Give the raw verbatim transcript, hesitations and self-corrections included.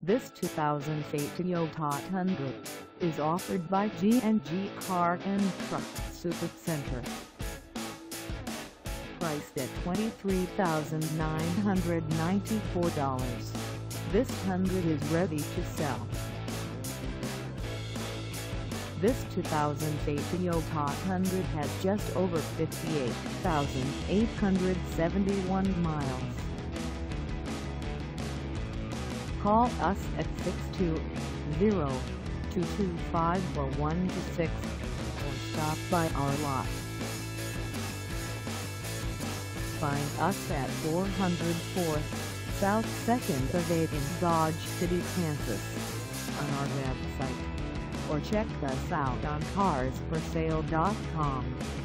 This two thousand eight Toyota Tundra is offered by GandG Car and Truck Supercenter. Priced at twenty-three thousand nine hundred ninety-four dollars, this Tundra is ready to sell. This two thousand eight Toyota Tundra has just over fifty-eight thousand eight hundred seventy-one miles. Call us at six two zero, two two five, four one two six or stop by our lot. Find us at four hundred four South second Ave Dodge City, Kansas on our website, or check us out on cars for sale dot com.